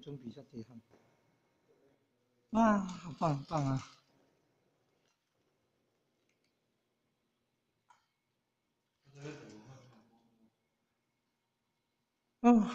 中比較遺憾。哇，好棒，好棒啊！哦。